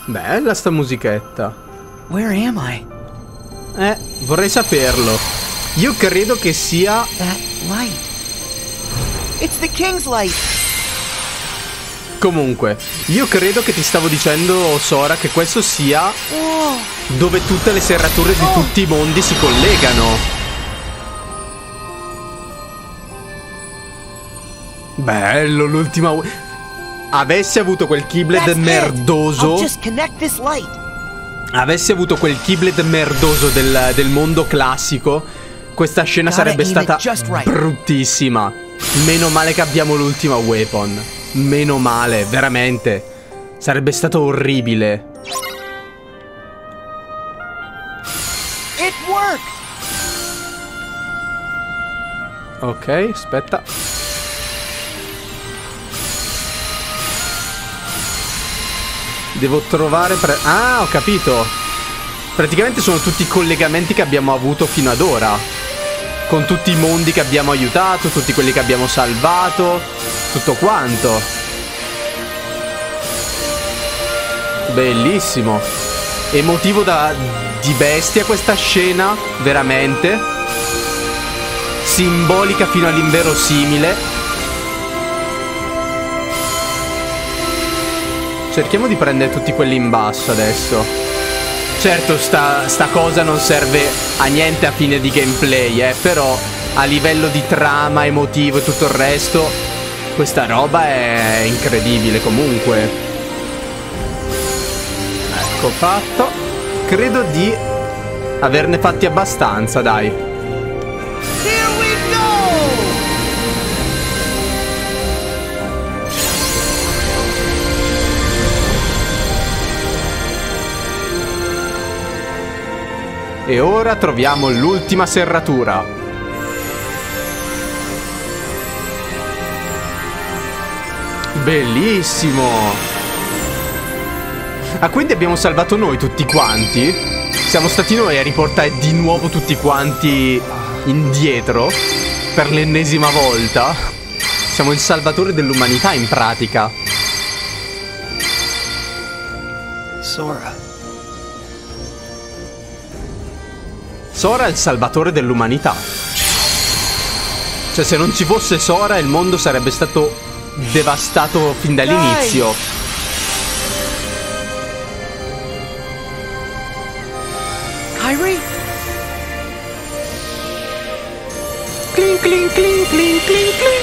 Bella sta musichetta. Where am I? Vorrei saperlo. Io credo che sia... That light. It's the King's light. Comunque, io credo che ti stavo dicendo, Sora, che questo sia dove tutte le serrature di tutti i mondi si collegano. Bello, l'ultima... Avessi avuto quel Keyblade merdoso... Avessi avuto quel Keyblade merdoso del mondo classico, questa scena sarebbe stata bruttissima. Meno male che abbiamo l'ultima weapon. Meno male, veramente. Sarebbe stato orribile. Ok, aspetta. Devo trovare... Ah, ho capito. Praticamente sono tutti i collegamenti che abbiamo avuto fino ad ora. Con tutti i mondi che abbiamo aiutato, tutti quelli che abbiamo salvato, tutto quanto. Bellissimo. Emotivo di bestia questa scena, veramente. Simbolica fino all'inverosimile. Cerchiamo di prendere tutti quelli in basso adesso. Certo, sta cosa non serve a niente a fine di gameplay, però a livello di trama, emotivo e tutto il resto, questa roba è incredibile comunque. Ecco fatto. Credo di averne fatti abbastanza, dai. E ora troviamo l'ultima serratura. Bellissimo. Ah, quindi abbiamo salvato noi tutti quanti? Siamo stati noi a riportare di nuovo tutti quanti indietro per l'ennesima volta. Siamo il salvatore dell'umanità in pratica. Sora. Sora è il salvatore dell'umanità. Cioè, se non ci fosse Sora, il mondo sarebbe stato devastato fin dall'inizio. Kairi? Clink, clink, clink, clink, clink, clink.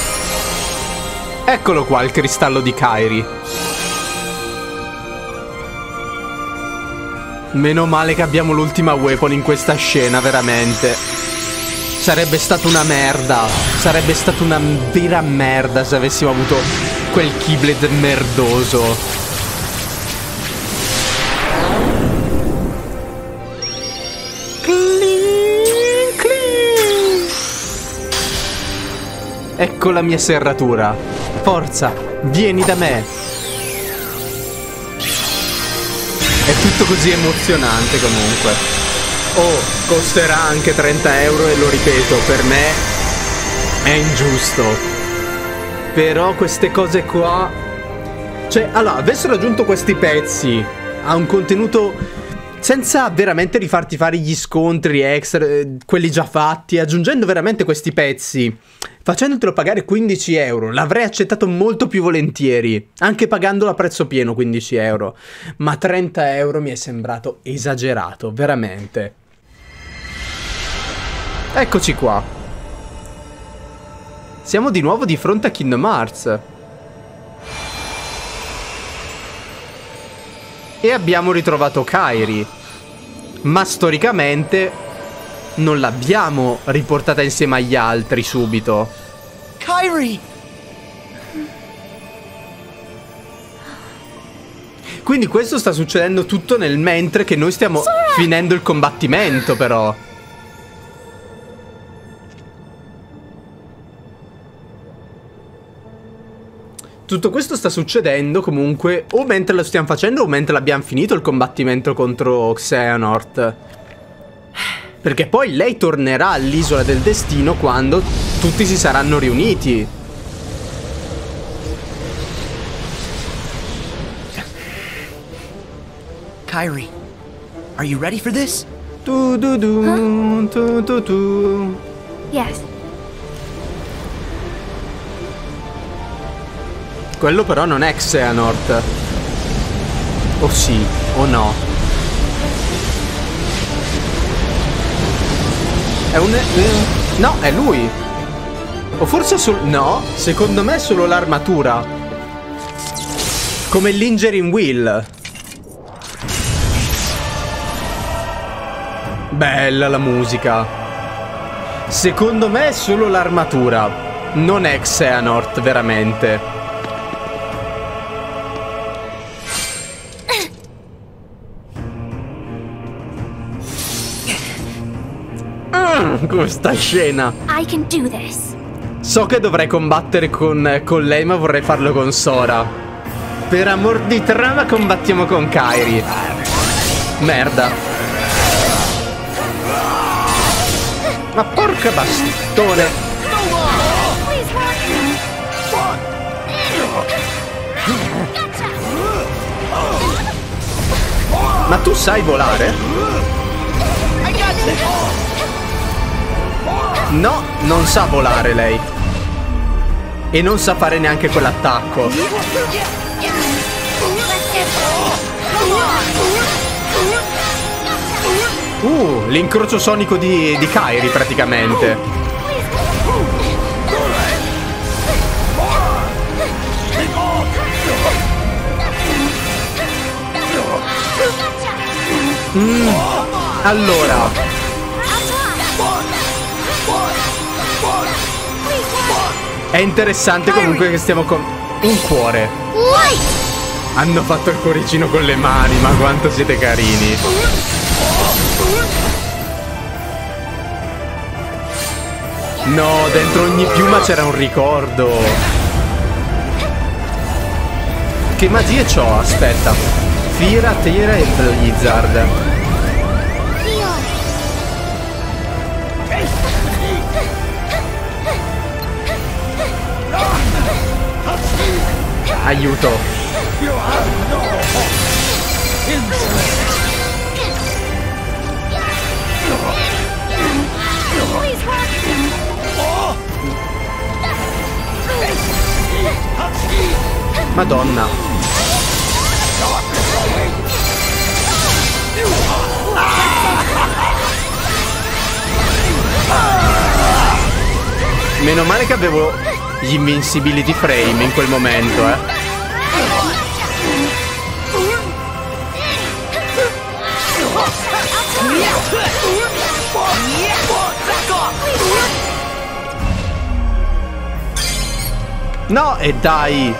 Eccolo qua, il cristallo di Kairi. Meno male che abbiamo l'ultima weapon in questa scena, veramente. Sarebbe stata una merda. Sarebbe stata una vera merda se avessimo avuto quel Keyblade merdoso. Cling, cling. Ecco la mia serratura. Forza, vieni da me. È tutto così emozionante comunque. Oh, costerà anche 30 euro e lo ripeto, per me è ingiusto. Però queste cose qua... Cioè, allora, avessero aggiunto questi pezzi a un contenuto senza veramente rifarti fare gli scontri extra, quelli già fatti, aggiungendo veramente questi pezzi, facendotelo pagare 15 euro, l'avrei accettato molto più volentieri, anche pagandolo a prezzo pieno 15 euro, ma 30 euro mi è sembrato esagerato, veramente. Eccoci qua. Siamo di nuovo di fronte a Kingdom Hearts. E abbiamo ritrovato Kairi. Ma storicamente non l'abbiamo riportata insieme agli altri subito. Kairi! Quindi questo sta succedendo tutto nel mentre che noi stiamo finendo il combattimento, però. Tutto questo sta succedendo comunque o mentre lo stiamo facendo o mentre l'abbiamo finito il combattimento contro Xehanort. Perché poi lei tornerà all'isola del destino quando tutti si saranno riuniti. Kairi, are you ready for this? Tu tu tu, tu tu tu. Yes. Quello però non è Xehanort. O sì, o no. È un... No, è lui. O forse no, secondo me è solo l'armatura. Come il Lingering Wheel. Bella la musica. Secondo me è solo l'armatura. Non è Xehanort, veramente. Questa scena. I can do this. So che dovrei combattere con lei, ma vorrei farlo con Sora. Per amor di trama combattiamo con Kairi. Merda. Ma porca bastone. Please watch me. Ma tu sai volare? No, non sa volare lei. E non sa fare neanche quell'attacco. L'incrocio sonico di Kairi praticamente. Allora, è interessante comunque che stiamo con un cuore. Hanno fatto il cuoricino con le mani, ma quanto siete carini. No, dentro ogni piuma c'era un ricordo. Che magie c'ho? Aspetta. Fira, Tira e Blizzard. Aiuto. Madonna. Meno male che avevo gli invincibility frame in quel momento, No, e dai.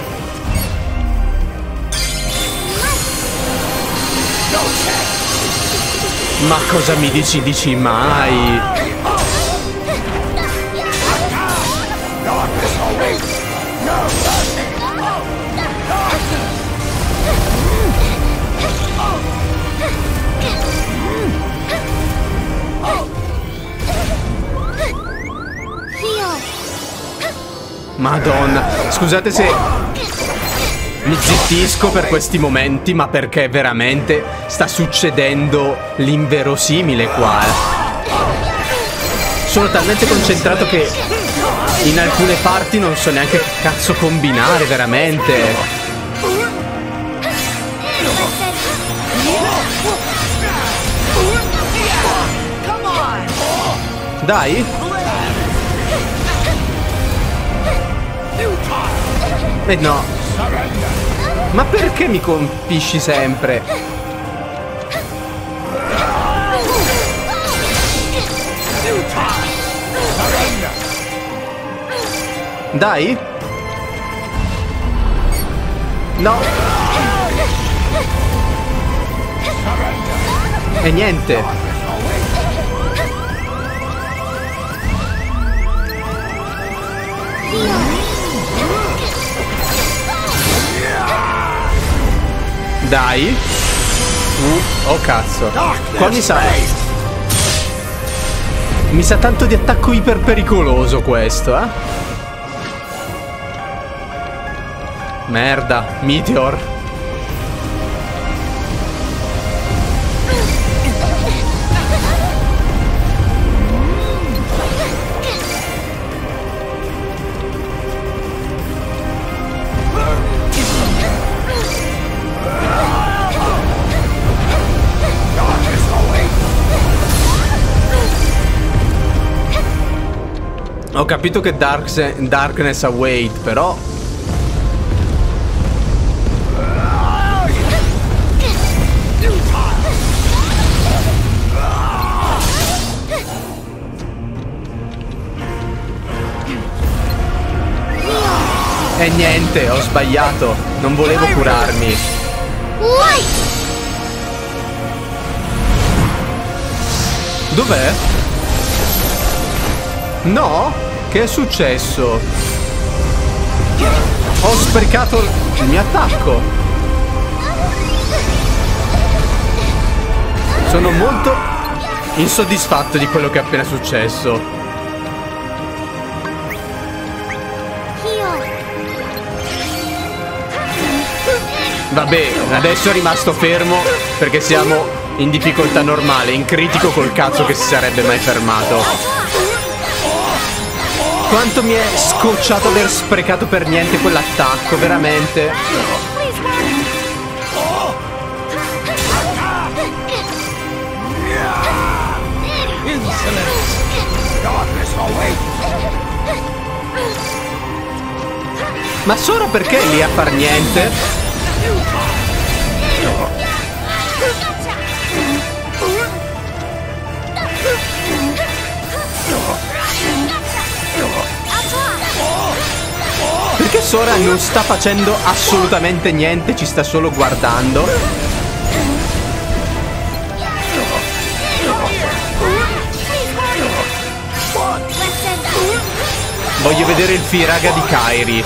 Ma cosa mi dici? Dici mai? Madonna, scusate se mi zittisco per questi momenti, ma perché veramente sta succedendo l'inverosimile qua. Sono talmente concentrato che in alcune parti non so neanche che cazzo combinare, veramente. Dai. No. Ma perché mi colpisci sempre? Dai. No. E niente. Dai. Oh cazzo. Qua mi sa tanto di attacco iper pericoloso questo, Merda, Meteor. Ho capito che Darkness Await, però... E niente, ho sbagliato. Non volevo curarmi. Dov'è? No? Che è successo? Ho sprecato il mio attacco. Sono molto insoddisfatto di quello che è appena successo. Vabbè, adesso è rimasto fermo perché siamo in difficoltà normale. In critico col cazzo che si sarebbe mai fermato. Quanto mi è scocciato aver sprecato per niente quell'attacco, veramente. Ma solo perché è lì a far niente? Perché Sora non sta facendo assolutamente niente, ci sta solo guardando. Voglio vedere il Firaga di Kairi.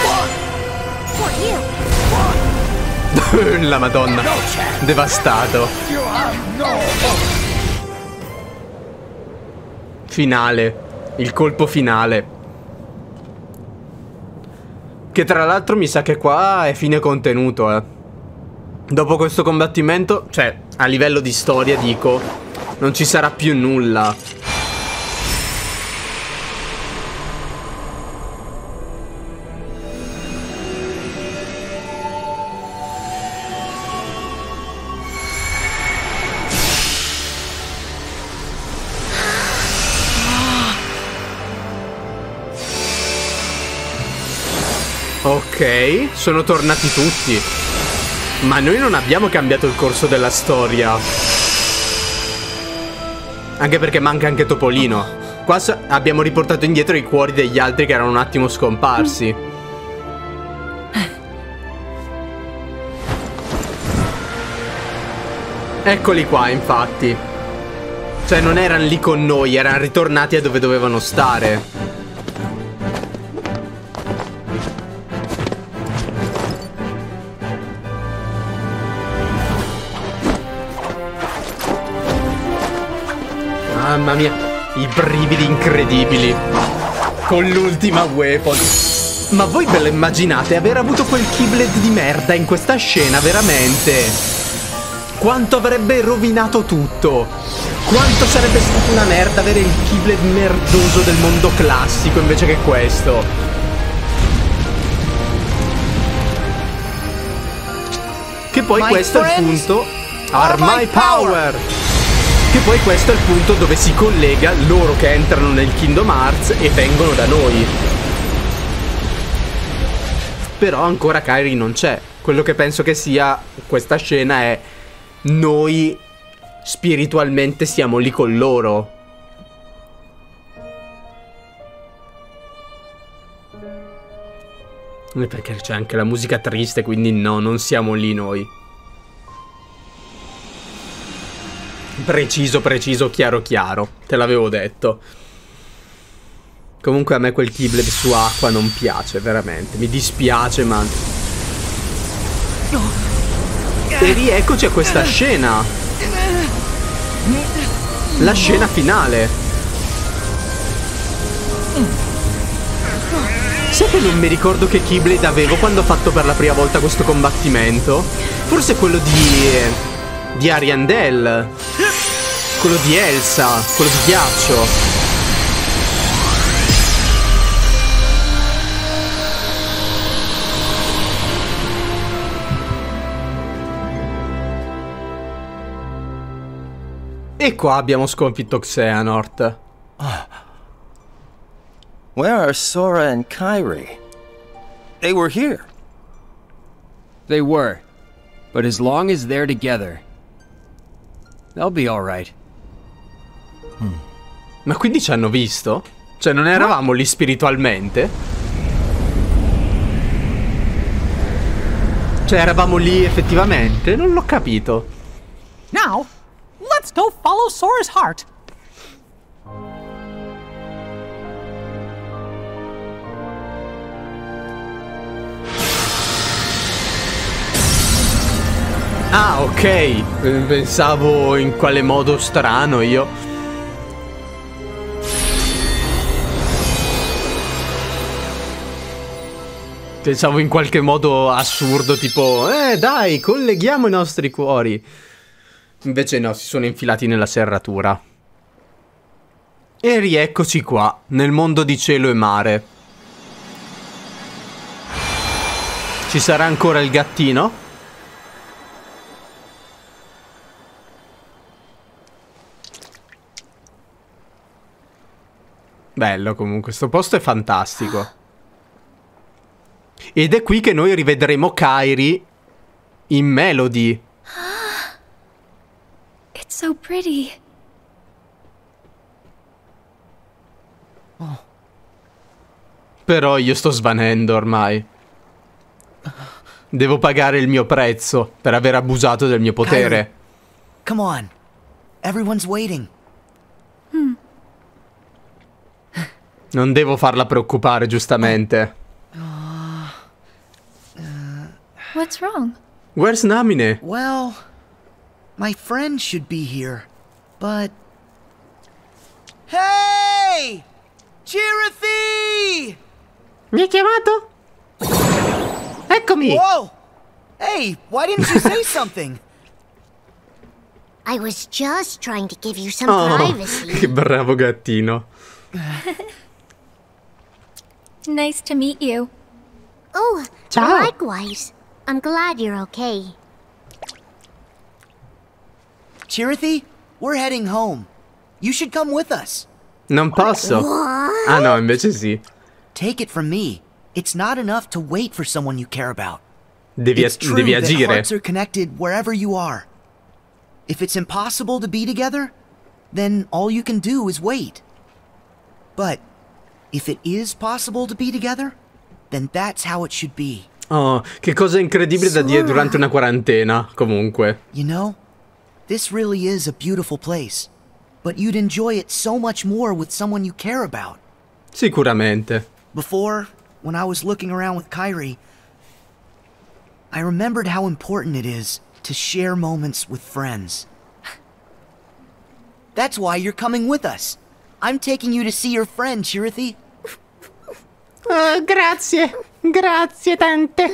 La Madonna, devastato. Finale, il colpo finale. Che tra l'altro mi sa che qua è fine contenuto, eh. Dopo questo combattimento, cioè a livello di storia dico, non ci sarà più nulla. Ok, sono tornati tutti. Ma noi non abbiamo cambiato il corso della storia. Anche perché manca anche Topolino. Qua abbiamo riportato indietro i cuori degli altri che erano un attimo scomparsi. Eccoli qua, infatti. Cioè non erano lì con noi, erano ritornati a dove dovevano stare. Mamma mia, i brividi incredibili. Con l'ultima weapon. Ma voi ve lo immaginate aver avuto quel Keyblade di merda in questa scena, veramente? Quanto avrebbe rovinato tutto. Quanto sarebbe stata una merda avere il Keyblade merdoso del mondo classico invece che questo. Che poi questo è il punto. Are my power. Che poi questo è il punto dove si collega loro che entrano nel Kingdom Hearts e vengono da noi. Però ancora Kairi non c'è. Quello che penso che sia questa scena è noi spiritualmente siamo lì con loro. Perché c'è anche la musica triste, quindi no, non siamo lì noi. Preciso, preciso, chiaro, chiaro. Te l'avevo detto. Comunque a me quel Keyblade su acqua non piace, veramente. Mi dispiace, ma... E rieccoci a questa scena. La scena finale. Sai che non mi ricordo che Keyblade avevo quando ho fatto per la prima volta questo combattimento? Forse quello di Ariandel. Quello di Elsa. Quello di ghiaccio. E qua abbiamo sconfitto Xehanort. Where are Sora and Kairi? They were here. They were. But as long as they're together, they'll be alright. Ma quindi ci hanno visto? Cioè non eravamo lì spiritualmente? Cioè eravamo lì effettivamente? Non l'ho capito. Now, let's go follow Sora's heart. Ah, ok. Pensavo in quale modo strano io. Pensavo in qualche modo assurdo, tipo, dai, colleghiamo i nostri cuori. Invece no, si sono infilati nella serratura. E rieccoci qua, nel mondo di cielo e mare. Ci sarà ancora il gattino? Bello comunque, sto posto è fantastico. Ed è qui che noi rivedremo Kairi in Melody. It's so pretty. Però io sto svanendo ormai. Devo pagare il mio prezzo per aver abusato del mio potere. Come on. Everyone's waiting. Non devo farla preoccupare, giustamente. What's wrong? Where's Namine? Well, my friend should be here, but... Hey! Chirithy! Mi hai chiamato? Eccomi! Whoa! Hey, why didn't you say something? I was just trying to give you some Oh, privacy. che bravo gattino. Nice to meet you. Oh, Ciao. likewise. I'm glad you're okay. Chirithy, we're heading home. You should come with us. Non posso. What? Ah no, invece sì. Take it from me. It's not enough to wait for someone you care about. Devi It's true that agire. hearts are connected wherever you are. If it's impossible to be together, then all you can do is wait. But if it is possible to be together, then that's how it should be. Oh, che cosa incredibile da dire durante una quarantena, comunque. You know, this really is a beautiful place, but you'd enjoy it so much more with someone you care about. Sicuramente. Before, when I was looking around with Kairi, I remembered how important it is to share moments with friends. That's why you're coming with us. I'm taking you to see your friend, Chirithy. Grazie. Grazie tante.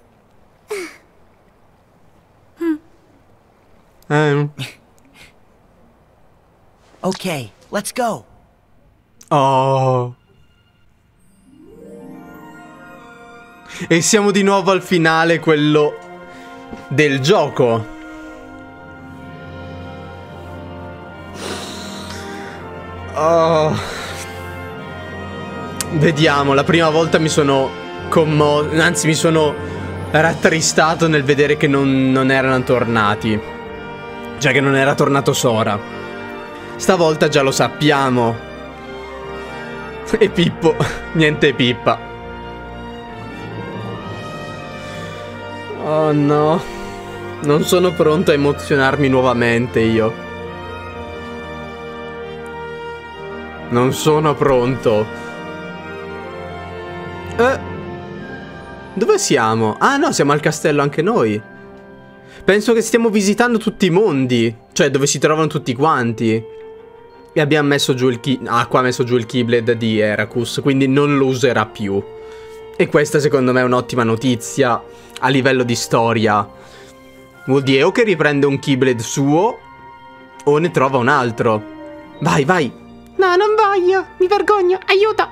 Okay, let's go. Oh. E siamo di nuovo al finale, quello del gioco. Oh. Vediamo, la prima volta mi sono commosso, anzi mi sono rattristato nel vedere che non erano tornati. Cioè che non era tornato Sora. Stavolta già lo sappiamo. E Pippo, niente Pippa. Oh no. Non sono pronto a emozionarmi nuovamente io. Non sono pronto. Dove siamo? Ah no, siamo al castello anche noi. Penso che stiamo visitando tutti i mondi. Cioè dove si trovano tutti quanti. E abbiamo messo giù il qua ha messo giù il Keyblade di Heracus, quindi non lo userà più. E questa secondo me è un'ottima notizia a livello di storia. Vuol dire o che riprende un Keyblade suo o ne trova un altro. Vai, vai. No, non voglio, mi vergogno, aiuto.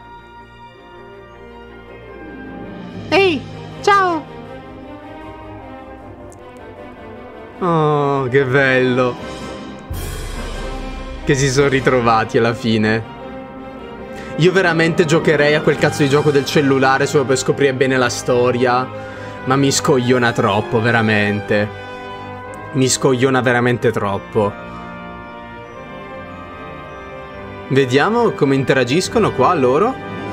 Ehi, ciao. Oh, che bello. Che si sono ritrovati alla fine. Io veramente giocherei a quel cazzo di gioco del cellulare solo per scoprire bene la storia, ma mi scogliona troppo, veramente. Mi scogliona veramente troppo. Vediamo come interagiscono qua loro.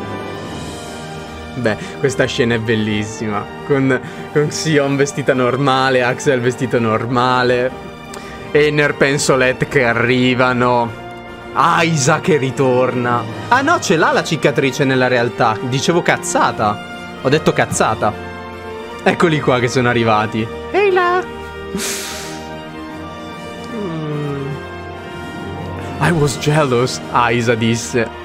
Beh, questa scena è bellissima. Con Xion vestita normale, Axel vestito normale, Einer, Pensolette che arrivano, Aiza che ritorna. Ah no, ce l'ha la cicatrice nella realtà. Dicevo cazzata. Ho detto cazzata. Eccoli qua che sono arrivati. Ehi là! I was jealous, Aiza disse.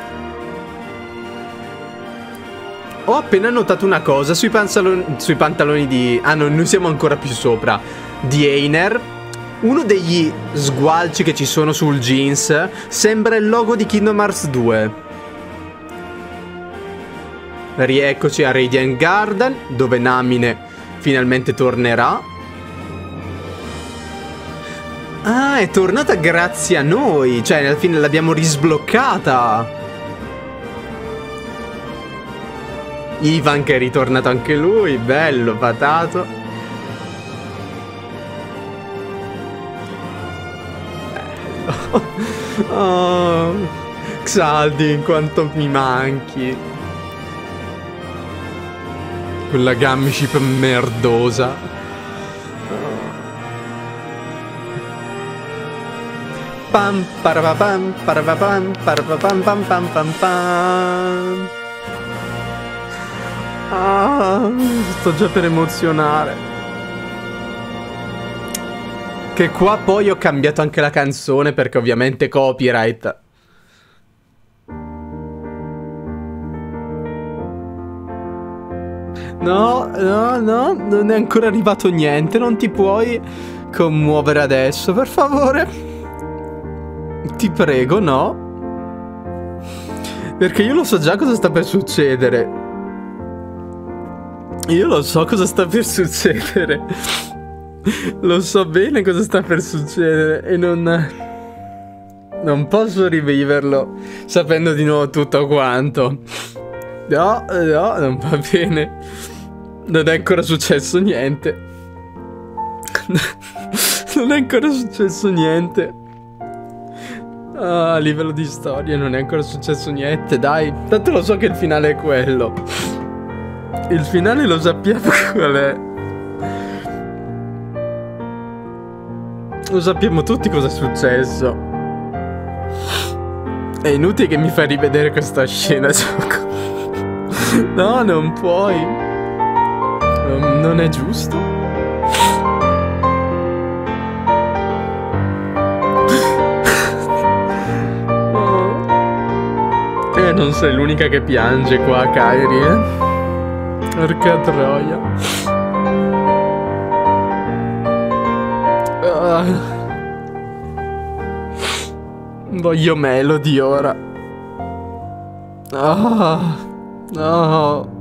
Ho appena notato una cosa sui pantaloni di... Ah no, noi siamo ancora più sopra. Di Einer. Uno degli sgualci che ci sono sul jeans sembra il logo di Kingdom Hearts 2. Rieccoci a Radiant Garden, dove Namine finalmente tornerà. Ah, è tornata grazie a noi. Cioè, alla fine l'abbiamo risbloccata. Ivan che è ritornato anche lui. Bello, patato. Bello. Oh, Xaldi, quanto mi manchi. Quella Gumship merdosa. Pam parapam parapam parapam pam pam pam pam. Ah, sto già per emozionare. Che qua poi ho cambiato anche la canzone perché ovviamente copyright. No, no, no, non è ancora arrivato niente. Non ti puoi commuovere adesso, per favore. Ti prego, no. Perché io lo so già cosa sta per succedere. Io lo so cosa sta per succedere. Lo so bene cosa sta per succedere. E non posso riviverlo sapendo di nuovo tutto quanto. No, no, non va bene. Non è ancora successo niente. Non è ancora successo niente. Ah, a livello di storia non è ancora successo niente, dai. Tanto lo so che il finale è quello. Il finale lo sappiamo qual è. Lo sappiamo tutti cosa è successo. È inutile che mi fai rivedere questa scena, gioco. No, non puoi. Non è giusto. Non sei l'unica che piange qua, Kairi, eh? Porca troia. Voglio Melody ora. No.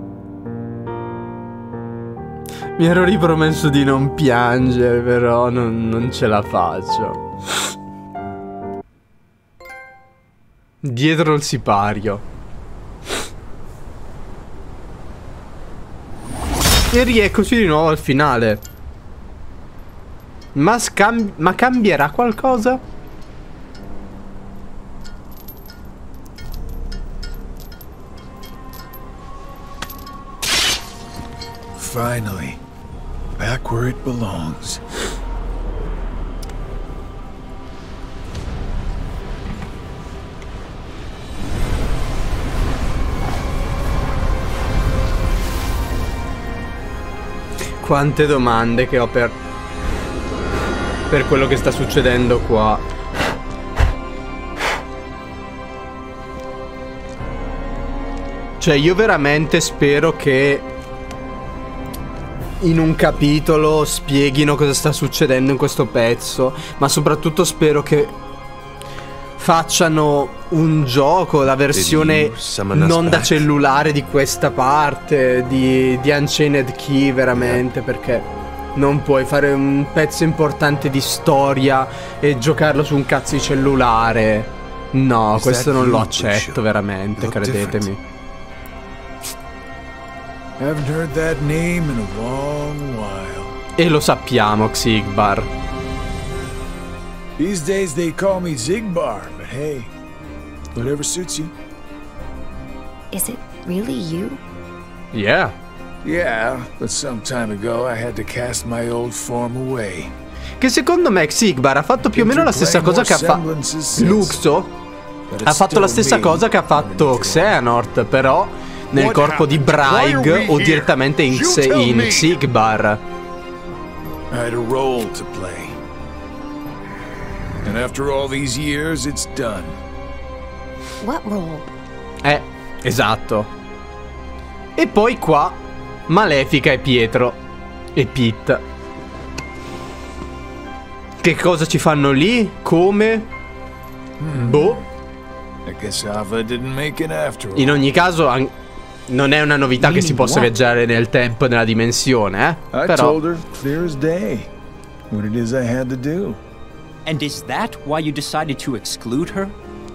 Mi ero ripromesso di non piangere, però non ce la faccio. Dietro il sipario. E rieccoci di nuovo al finale. Ma cambierà qualcosa? Finally, back where it belongs. Quante domande che ho per quello che sta succedendo qua. Cioè io veramente spero che in un capitolo spieghino cosa sta succedendo in questo pezzo, ma soprattutto spero che facciano un gioco, la versione non da cellulare di questa parte di Unchained Key, veramente, perché non puoi fare un pezzo importante di storia e giocarlo su un cazzo di cellulare. No, Is questo that non lo you, accetto Lucio? veramente, You look credetemi. Haven't heard that name in a long while. E lo sappiamo, Xigbar. These days they call me Zigbar, but hey, whatever suits you. Is it really you? Yeah. Yeah, but some time ago I had to cast my old form away. Che secondo me Xigbar ha fatto più o meno la stessa cosa che ha fatto Luxo. Ha fatto la stessa cosa che ha fatto Xehanort, però nel corpo di Braig o direttamente in Xigbar. I had a role to play. And after all these years, it's done. What role? Esatto. E poi qua Malefica e Pietro e Pete. Che cosa ci fanno lì? Come? Boh. I guess Ava didn't make it after all. In ogni caso non è una novità che si possa viaggiare nel tempo e nella dimensione, I Però told her clear as day what it is I had to do. And is that why you decided to exclude her?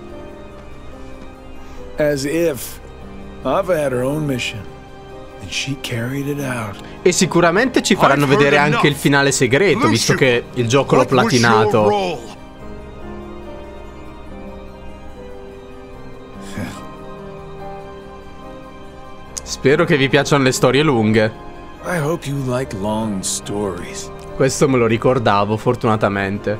As if Ava had her own mission and she carried it out. E sicuramente ci faranno vedere anche il finale segreto, visto che il gioco l'ho platinato. Spero che vi piacciono le storie lunghe. I hope you like long stories. Questo me lo ricordavo, fortunatamente.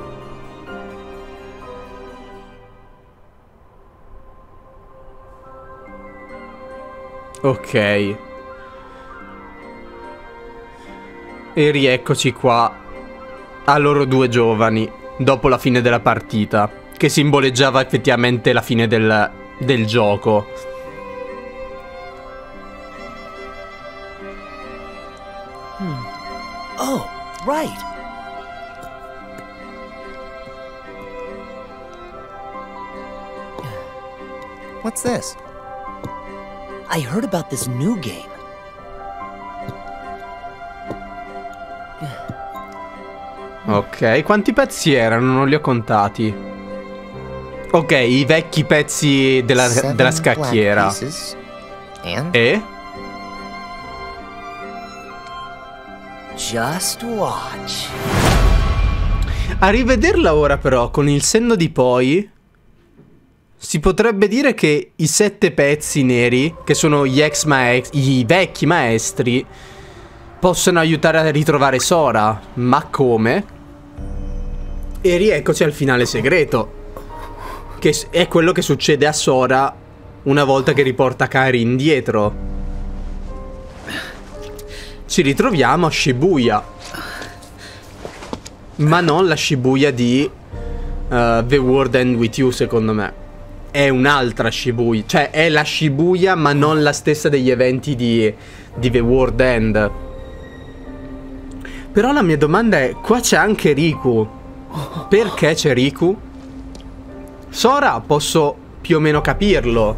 Ok. E rieccoci qua a loro due giovani, dopo la fine della partita, che simboleggiava effettivamente la fine del gioco. Oh, right. What's this? I heard about this new game. Ok, quanti pezzi erano? Non li ho contati. Ok, i vecchi pezzi della scacchiera. E? Just watch. A rivederla ora però, con il senno di poi, si potrebbe dire che i 7 pezzi neri, che sono i vecchi maestri, possono aiutare a ritrovare Sora. Ma come? E rieccoci al finale segreto, che è quello che succede a Sora una volta che riporta Kairi indietro. Ci ritroviamo a Shibuya, ma non la Shibuya di The World End With You, secondo me. È un'altra Shibuya, cioè è la Shibuya ma non la stessa degli eventi di The World End. Però la mia domanda è, qua c'è anche Riku. Perché c'è Riku? Sora posso più o meno capirlo,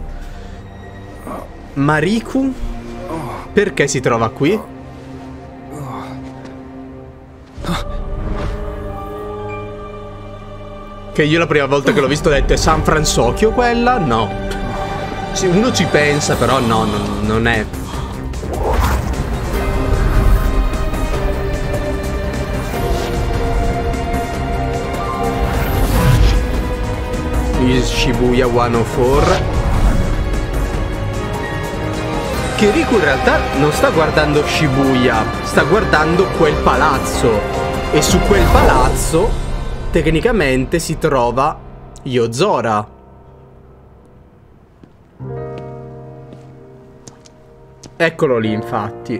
ma Riku? Perché si trova qui? Che io la prima volta che l'ho visto ho detto, è San Francisco quella? No. Uno ci pensa, però no, non è. Shibuya 104. Che Riku in realtà non sta guardando Shibuya, sta guardando quel palazzo. E su quel palazzo tecnicamente si trova Yozora. Eccolo lì, infatti.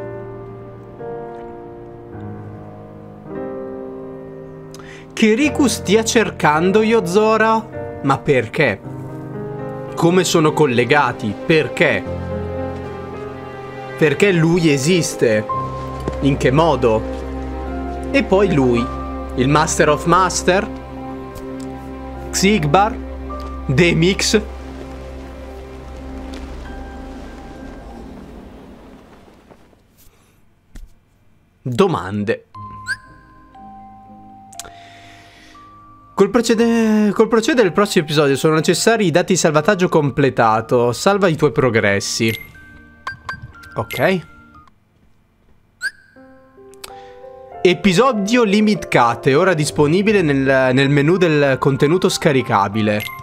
Che Riku stia cercando Yozora? Ma perché? Come sono collegati? Perché? Perché lui esiste? In che modo? E poi lui, il Master of Master? Xigbar? Demix? Domande. Col procedere del prossimo episodio sono necessari i dati di salvataggio completato. Salva i tuoi progressi. Ok. Episodio Limit Cut è ora disponibile nel menu del contenuto scaricabile.